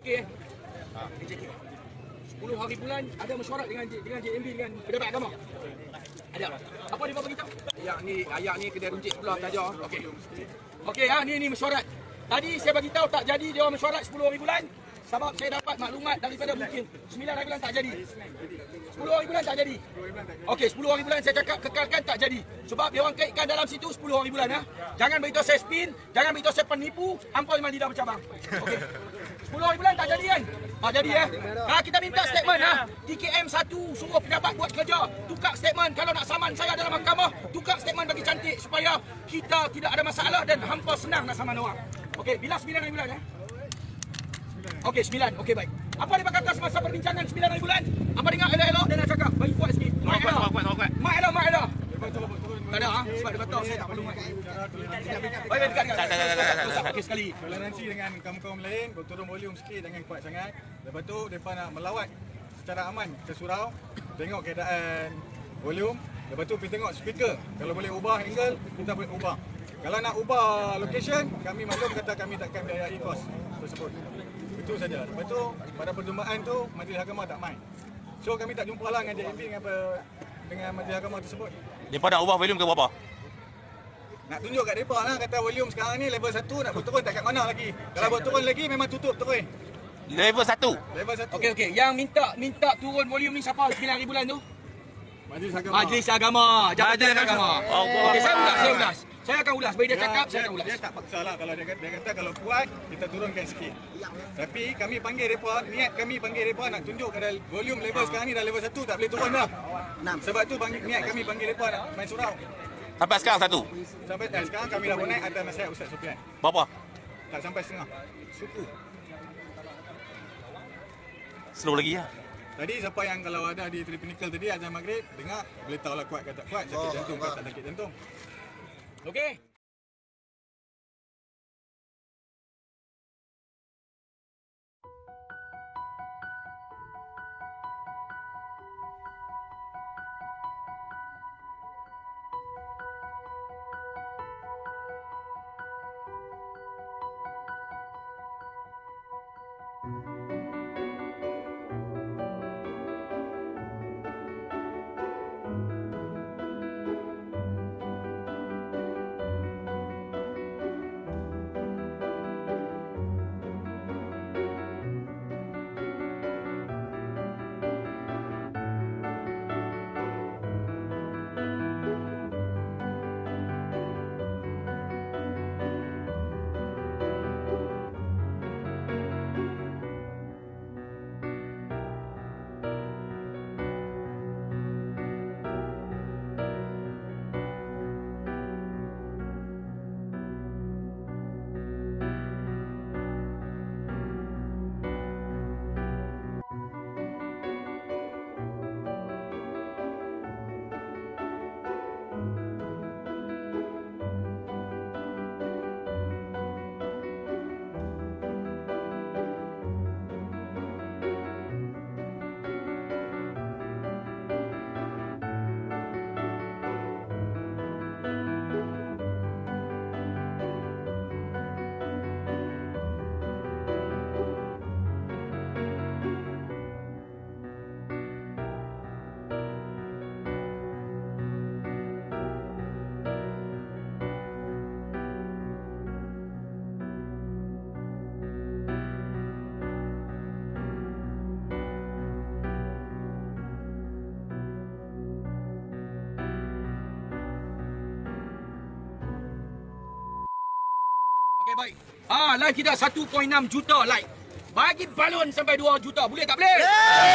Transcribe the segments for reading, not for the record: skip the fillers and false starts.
Okay. JK. 10 hari bulan ada mesyuarat dengan JMB dengan Pejabat Agama. Ada. Apa dia beritahu? Ayat ni kedai runcit sebelah saja. Okey. Okey ni mesyuarat. Tadi saya bagi tahu tak jadi dia orang mesyuarat 10 hari bulan sebab saya dapat maklumat daripada mungkin 9 hari bulan tak jadi. 10 hari bulan tak jadi. Okey, 10 hari bulan saya cakap kekalkan tak jadi. Sebab dia orang kaitkan dalam situ 10 hari bulan Jangan beritahu saya spin, jangan beritahu saya penipu, ampun memang lidah bercabang. Okey. 10 hari bulan tak jadi kan? Tak jadi kita minta statement TKM 1 suruh pejabat buat kerja. Tukar statement kalau nak saman saya dalam mahkamah, tukar statement bagi cantik supaya kita tidak ada masalah dan hampa senang nak saman orang. Okey, bila 9 hari bulan Okey, 9. Okey, baik. Apa dia kata semasa perbincangan 9 hari bulan? Apa dengar elok-elok dia nak cakap? Bagi kuat sikit. Mak elok. Tak ada sebab dia kata saya tak perlu mak. Baik, dekat. Okey sekali. Toleransi dengan kaum-kaum lain, turun volume sikit, jangan kuat sangat. Lepas tu depa nak melawat secara aman ke surau, tengok keadaan volume, lepas tu pergi tengok speaker. Kalau boleh ubah angle, kita boleh ubah. Kalau nak ubah location, kami maklum kata kami takkan biayai kos tersebut. Itu saja. Lepas tu pada perjumpaan tu Majlis Agama tak main. So kami tak jumpa lah dengan JMB dengan Majlis Agama tersebut. Depa nak ubah volume ke berapa? Nak tunjuk kat depa lah kata volume sekarang ni level 1 nak berturun tak kat mana lagi. Kalau berturun lagi memang tutup terus. Level 1. Level 1. Okey. Yang minta turun volume ni siapa 9 hari bulan tu? Majlis Agama. Jabatan Agama. Okey, saya ulas. Saya akan ulas. Bagi dia cakap, saya akan ulas. Dia tak paksa lah kalau dia kata kalau kuat, kita turunkan sikit. Tapi kami panggil mereka, niat kami panggil mereka nak tunjuk pada volume level sekarang ni dah level 1 tak boleh turun dah. Sebab tu niat kami panggil mereka nak main surau. Sampai sekarang 1. Sampai sekarang kami dah naik atas nasihat Ustaz Sofian. Berapa? Tak sampai setengah. Suku. Slow lagi ya. Tadi siapa yang kalau ada di Tripinical tadi azan maghrib dengar boleh tahu lah kuat ke tak kuat, sakit jantung ke tak sakit jantung. Okey. Okey, baik. Like kita 1.6 juta like. Bagi balon sampai 2 juta. Boleh tak boleh?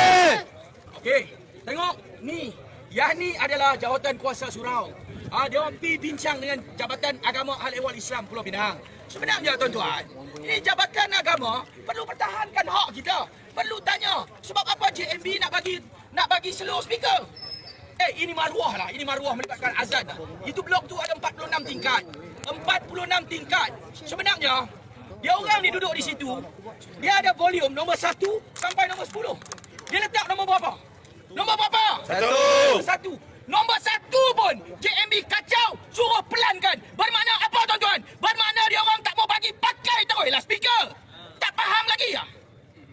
Okey. Tengok ni. Yang ni adalah jawatan kuasa surau. Dia orang pergi bincang dengan Jabatan Agama Hal Ehwal Islam Pulau Pinang. Sebenarnya tuan-tuan, ini Jabatan Agama perlu pertahankan hak kita. Perlu tanya sebab apa JMB nak bagi slow speaker. Ini maruah lah. Ini maruah melibatkan azan. Itu blok tu ada 46 tingkat. 46 tingkat. Sebenarnya, dia orang ni duduk di situ. Dia ada volume nombor 1 sampai nombor 10. Dia letak nombor berapa? Nombor berapa? 1. Nombor 1 pun JMB kacau, suruh pelankan. Bermakna apa tuan-tuan? Bermakna dia orang tak mau bagi pakai terus lah speaker. Tak faham lagi ya?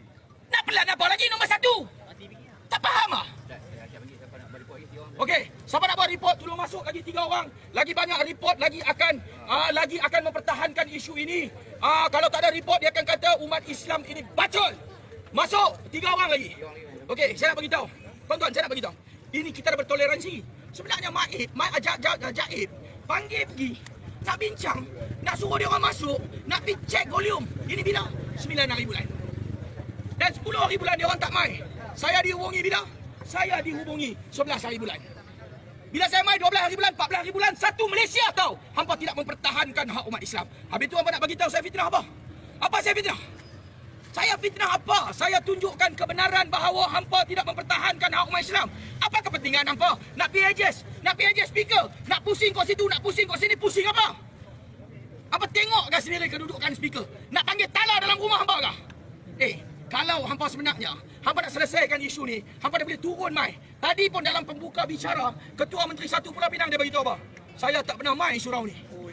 pelan apa lagi nombor 1? Tak faham ah? Okey, siapa nak buat report tolong masuk lagi 3 orang. Lagi banyak report lagi akan mempertahankan isu ini. Kalau tak ada report dia akan kata umat Islam ini bacol. Masuk 3 orang lagi. Okey, saya nak bagi tahu. Tuan-tuan, saya nak bagi tahu. Ini kita dah bertoleransi. Sebenarnya Mak Ajaib panggil pergi nak bincang, nak suruh dia orang masuk, nak pergi check volume. Ini bila? 9 hari bulan. Dan 10 hari bulan dia orang tak mai. Saya dihubungi bila? Saya dihubungi 11 hari bulan. Bila saya mai 12 hari bulan, 14 hari bulan, satu Malaysia tahu hampa tidak mempertahankan hak umat Islam. Habis tu hampa nak bagi tahu saya fitnah apa? Apa saya fitnah? Saya fitnah apa? Saya tunjukkan kebenaran bahawa hampa tidak mempertahankan hak umat Islam. Apa kepentingan hampa? Nak pergi adjust speaker, nak pusing kau situ, nak pusing kau sini, pusing apa? Apa tengokkan sendiri kedudukan speaker? Nak panggil tala dalam rumah hampa kah? Kalau hampa sebenarnya, hampa nak selesaikan isu ni, hampa dah boleh turun mai. Tadi pun dalam pembuka bicara, Ketua Menteri Satu Pulau Pinang dia beritahu apa? Saya tak pernah mai surau ni.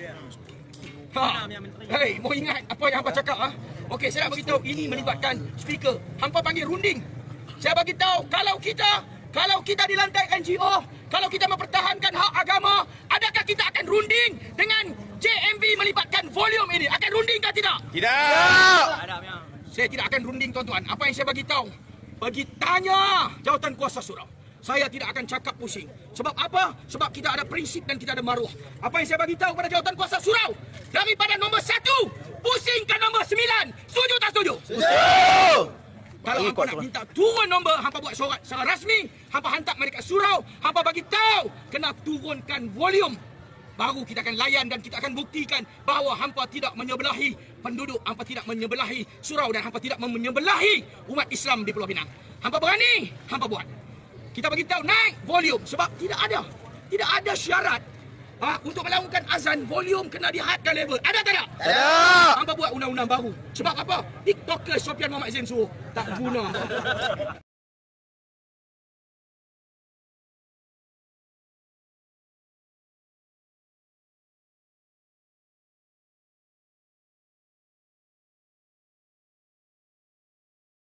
Mau ingat apa yang hampa cakap ah? Okey, saya nak beritahu ini melibatkan speaker. Hampa panggil runding. Saya bagi tahu kalau kita di lantai NGO, kalau kita mempertahankan hak agama, adakah kita akan runding dengan JMV melibatkan volume ini? Akan runding ke tidak? Tidak. Saya tidak akan runding, tuan-tuan. Apa yang saya bagi tahu? Bagi tanya jawatan kuasa surau. Saya tidak akan cakap pusing. Sebab apa? Sebab kita ada prinsip dan kita ada maruah. Apa yang saya bagi tahu pada jawatan kuasa surau? Daripada nombor 1, pusing ke nombor 9. Setuju tak setuju? Setuju. Kalau hampa nak minta turun nombor, hampa buat surat secara rasmi, hampa hantar mereka surau, hampa bagi tahu kena turunkan volume. Baru kita akan layan dan kita akan buktikan bahawa hampa tidak menyebelahi penduduk, hampa tidak menyebelahi surau dan hampa tidak menyebelahi umat Islam di Pulau Pinang. Hampa berani, hampa buat. Kita bagi tahu naik volume sebab tidak ada syarat untuk melakukan azan volume kena dihadkan level. Ada tak ada? Ada. Hampa buat undang-undang baru. Sebab apa? TikToker Sofian Muhammad Zain suruh. Tak guna.